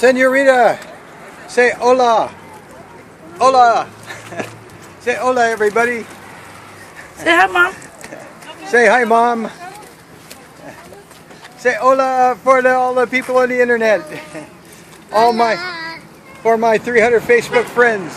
Senorita, say hola. Hola. Say hola, everybody. Say hi, Mom. Say hi, Mom. Say hola for all the people on the internet. For my 300 Facebook friends.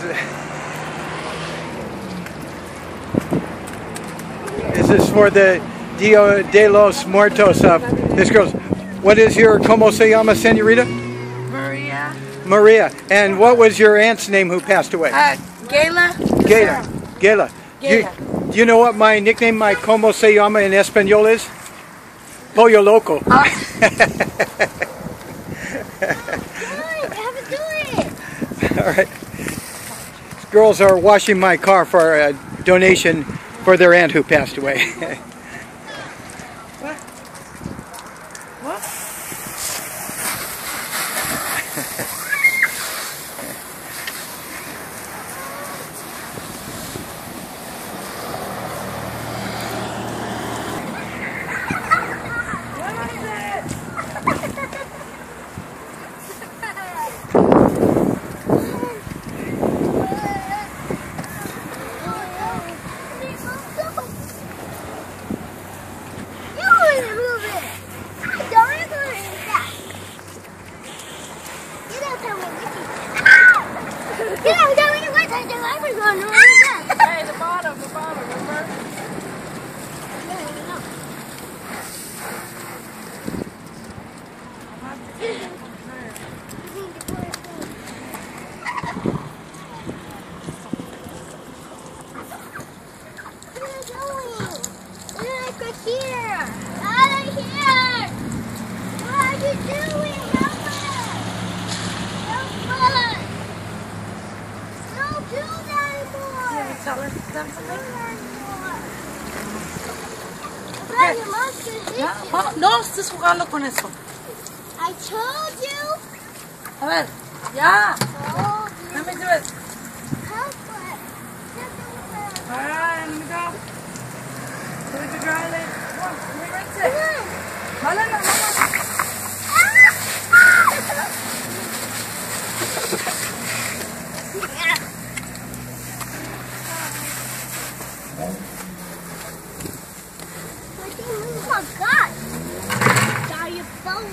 This is for the Dia de los Muertos. This girl's. What is your como se llama, Senorita? Maria. Maria. And what was your aunt's name who passed away? Gayla. Gayla. Do you know what my nickname, my como se llama in Espanol is? Pollo Loco. Alright. Girls are washing my car for a donation for their aunt who passed away. What? What? Hey, the bottom, remember? Tell her something. No, estés jugando con eso. I told you. A ver, ya. Let me do it. Alright, let me go. Put it to dry later. Come on, let me rinse it. Oh my God! Got your phone.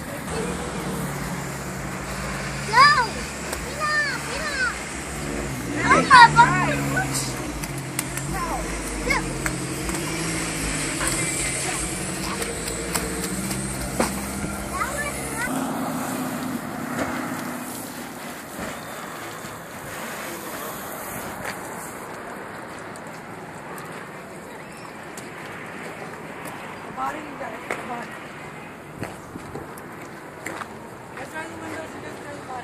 Go! Get up! Oh my God! Body, you got it. Body. Let's try the windows and let's try the body.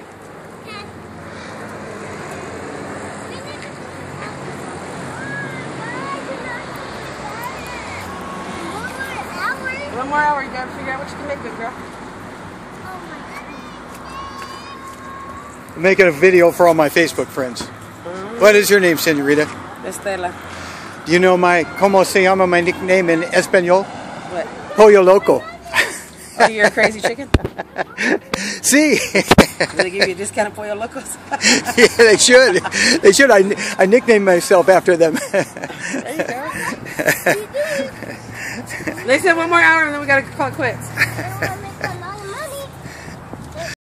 One more hour, you gotta figure out what you can make, good girl. I'm making a video for all my Facebook friends. What is your name, Senorita? Estela. Do you know my como se llama, my nickname in Espanol? What? Pollo Loco. Oh, you're a crazy chicken? See? Do they give you a discount of Pollo Locos? Yeah, they should. They should. I nicknamed myself after them. There you go. They said one more hour and then we gotta call it quits.